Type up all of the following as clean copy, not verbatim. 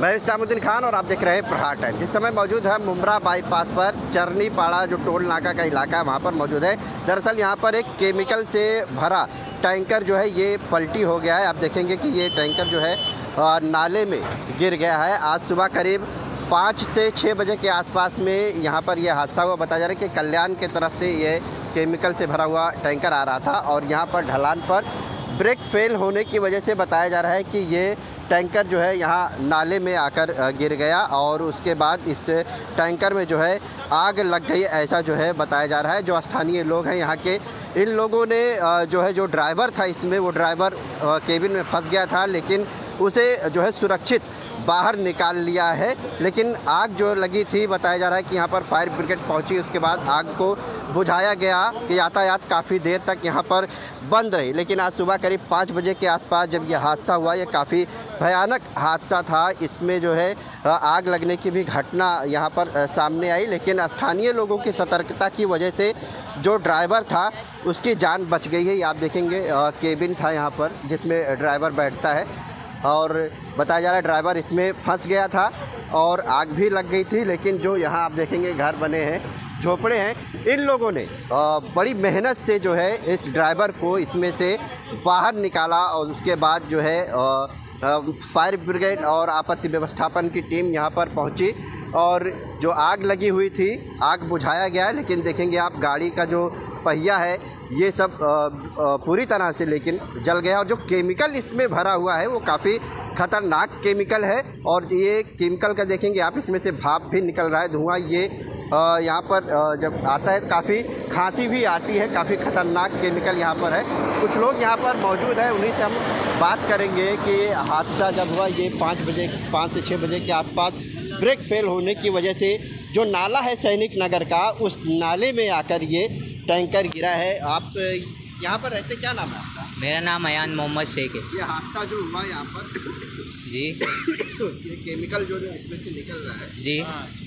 मैं इस्लामुद्दीन खान और आप देख रहे हैं प्रहार टाइम। जिस समय मौजूद है मुमरा बाईपास पर चरनी पाड़ा जो टोल नाका का इलाका है वहाँ पर मौजूद है। दरअसल यहाँ पर एक केमिकल से भरा टैंकर जो है ये पलटी हो गया है। आप देखेंगे कि ये टैंकर जो है नाले में गिर गया है। आज सुबह करीब 5 से 6 बजे के आसपास में यहाँ पर यह हादसा हुआ। बताया जा रहा है कि कल्याण के तरफ से ये केमिकल से भरा हुआ टैंकर आ रहा था और यहाँ पर ढलान पर ब्रेक फेल होने की वजह से बताया जा रहा है कि ये टैंकर जो है यहाँ नाले में आकर गिर गया और उसके बाद इस टैंकर में जो है आग लग गई, ऐसा जो है बताया जा रहा है। जो स्थानीय लोग हैं यहाँ के, इन लोगों ने जो ड्राइवर था इसमें, वो ड्राइवर केबिन में फंस गया था, लेकिन उसे जो है सुरक्षित बाहर निकाल लिया है। लेकिन आग जो लगी थी, बताया जा रहा है कि यहाँ पर फायर ब्रिगेड पहुँची, उसके बाद आग को बुझाया गया कि यातायात काफ़ी देर तक यहाँ पर बंद रही। लेकिन आज सुबह करीब 5 बजे के आसपास जब यह हादसा हुआ, ये काफ़ी भयानक हादसा था। इसमें जो है आग लगने की भी घटना यहाँ पर सामने आई, लेकिन स्थानीय लोगों की सतर्कता की वजह से जो ड्राइवर था उसकी जान बच गई है। आप देखेंगे केबिन था यहाँ पर जिसमें ड्राइवर बैठता है और बताया जा रहा है ड्राइवर इसमें फंस गया था और आग भी लग गई थी। लेकिन जो यहाँ आप देखेंगे घर बने हैं, झोपड़े हैं, इन लोगों ने बड़ी मेहनत से जो है इस ड्राइवर को इसमें से बाहर निकाला और उसके बाद जो है फायर ब्रिगेड और आपत्ति व्यवस्थापन की टीम यहाँ पर पहुँची और जो आग लगी हुई थी, आग बुझाया गया है। लेकिन देखेंगे आप गाड़ी का जो पहिया है ये सब पूरी तरह से लेकिन जल गया और जो केमिकल इसमें भरा हुआ है वो काफ़ी ख़तरनाक केमिकल है। और ये केमिकल का देखेंगे आप, इसमें से भाप भी निकल रहा है, धुआं। ये यहाँ पर जब आता है काफ़ी खांसी भी आती है, काफ़ी ख़तरनाक केमिकल यहाँ पर है। कुछ लोग यहाँ पर मौजूद हैं, उन्हीं से हम बात करेंगे कि हादसा जब हुआ ये 5 से 6 बजे के आसपास ब्रेक फेल होने की वजह से जो नाला है सैनिक नगर का, उस नाले में आकर ये टैंकर गिरा है। आप यहाँ पर रहते, क्या नाम है आपका? मेरा नाम अयान मोहम्मद शेख है। ये हादसा जो हुआ यहाँ पर जी ये केमिकल जो इसमें से निकल रहा है जी,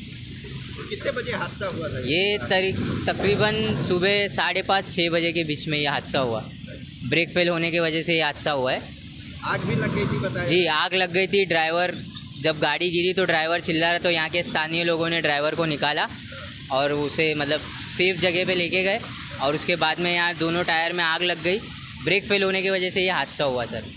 तो कितने बजे हादसा हुआ था? ये तकरीबन सुबह 5:30-6 बजे के बीच में ये हादसा हुआ। ब्रेक फेल होने की वजह से ये हादसा हुआ है। आग भी लग गई थी बताया? जी, आग लग गई थी। ड्राइवर जब गाड़ी गिरी तो ड्राइवर चिल्ला रहा, तो यहाँ के स्थानीय लोगों ने ड्राइवर को निकाला और उसे मतलब सेफ जगह पे लेके गए और उसके बाद में यहाँ दोनों टायर में आग लग गई। ब्रेक फेल होने की वजह से ये हादसा हुआ सर।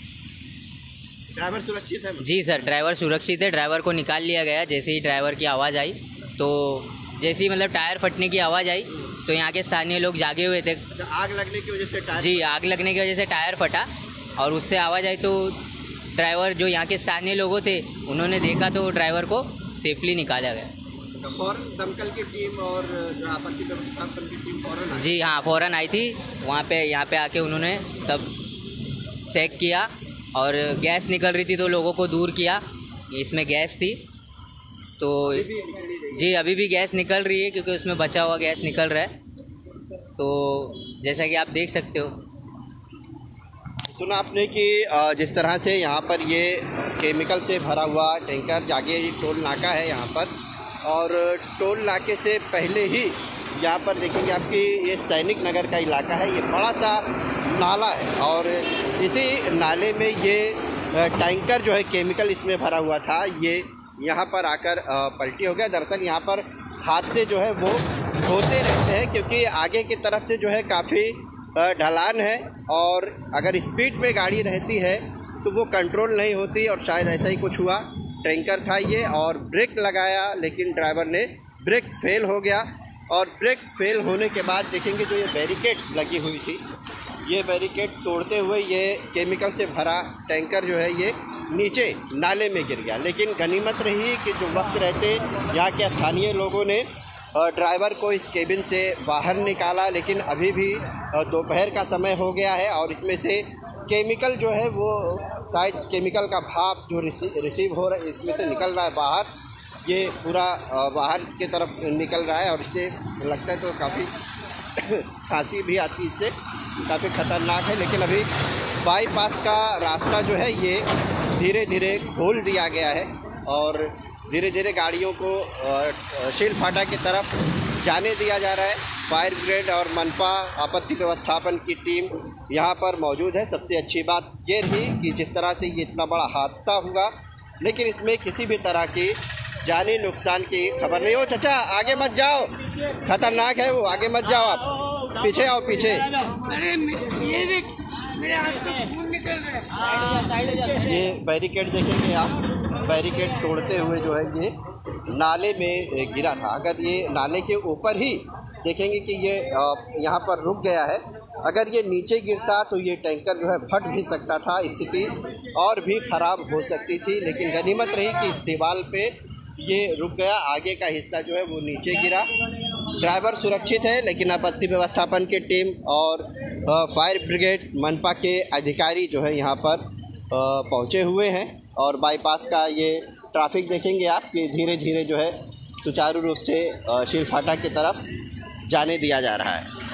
ड्राइवर सुरक्षित है? जी सर, ड्राइवर सुरक्षित है। ड्राइवर को निकाल लिया गया। जैसे ही ड्राइवर की आवाज़ आई, तो जैसे ही मतलब टायर फटने की आवाज़ आई तो यहाँ के स्थानीय लोग जागे हुए थे। आग लगने की वजह से टायर? जी, आग लगने की वजह से टायर फटा और उससे आवाज़ आई तो ड्राइवर, जो यहाँ के स्थानीय लोगों थे, उन्होंने देखा तो ड्राइवर को सेफली निकाला गया। फौरन दमकल की टीम और आपत्ति व्यवस्थापन की टीम फौरन? जी हाँ, फ़ौरन आई थी वहाँ पे। यहाँ पे आके उन्होंने सब चेक किया और गैस निकल रही थी तो लोगों को दूर किया। इसमें गैस थी तो जी अभी भी गैस निकल रही है क्योंकि उसमें बचा हुआ गैस निकल रहा है। तो जैसा कि आप देख सकते हो। सुना आपने कि जिस तरह से यहाँ पर ये केमिकल से भरा हुआ टैंकर जाके टोल नाका है यहाँ पर, और टोल नाके से पहले ही यहाँ पर देखेंगे आपकी ये सैनिक नगर का इलाका है। ये बड़ा सा नाला है और इसी नाले में ये टैंकर जो है केमिकल इसमें भरा हुआ था, ये यहाँ पर आकर पलटी हो गया। दरअसल यहाँ पर हादसे जो है वो होते रहते हैं क्योंकि आगे की तरफ से जो है काफ़ी ढलान है और अगर स्पीड में गाड़ी रहती है तो वो कंट्रोल नहीं होती और शायद ऐसा ही कुछ हुआ। टैंकर था ये और ब्रेक लगाया लेकिन ड्राइवर ने ब्रेक फेल हो गया और ब्रेक फेल होने के बाद देखेंगे जो ये बैरिकेड लगी हुई थी, ये बैरिकेड तोड़ते हुए ये केमिकल से भरा टैंकर जो है ये नीचे नाले में गिर गया। लेकिन गनीमत रही कि जो वक्त रहते यहाँ के स्थानीय लोगों ने ड्राइवर को इस केबिन से बाहर निकाला। लेकिन अभी भी दोपहर का समय हो गया है और इसमें से केमिकल जो है वो शायद केमिकल का भाप जो रिसीव हो रहा है इसमें से निकल रहा है बाहर, ये पूरा बाहर की तरफ निकल रहा है और इससे लगता है तो काफ़ी खांसी भी आती है, इससे काफ़ी ख़तरनाक है। लेकिन अभी बाईपास का रास्ता जो है ये धीरे धीरे खोल दिया गया है और धीरे धीरे गाड़ियों को शील फाटा की तरफ जाने दिया जा रहा है। फायर ब्रिगेड और मनपा आपत्ति व्यवस्थापन की टीम यहाँ पर मौजूद है। सबसे अच्छी बात ये रही कि जिस तरह से ये इतना बड़ा हादसा हुआ लेकिन इसमें किसी भी तरह की जानी नुकसान की खबर नहीं हो। चाचा आगे मत जाओ, खतरनाक है वो, आगे मत जाओ, आप पीछे आओ, पीछे। अरे ये देख मेरे हाथ से खून निकल रहा है। ये बैरिकेड देखेंगे आप, बैरिकेड तोड़ते हुए जो है ये नाले में गिरा था। अगर ये नाले के ऊपर ही देखेंगे कि ये यहाँ पर रुक गया है, अगर ये नीचे गिरता तो ये टैंकर जो है फट भी सकता था, स्थिति और भी ख़राब हो सकती थी। लेकिन गनीमत रही कि इस दीवार पे ये रुक गया, आगे का हिस्सा जो है वो नीचे गिरा। ड्राइवर सुरक्षित है, लेकिन आपत्ति व्यवस्थापन की टीम और फायर ब्रिगेड मनपा के अधिकारी जो है यहाँ पर पहुँचे हुए हैं। और बाईपास का ये ट्रैफिक देखेंगे आप कि धीरे धीरे जो है सुचारू रूप से शीलफाटा की तरफ जाने दिया जा रहा है।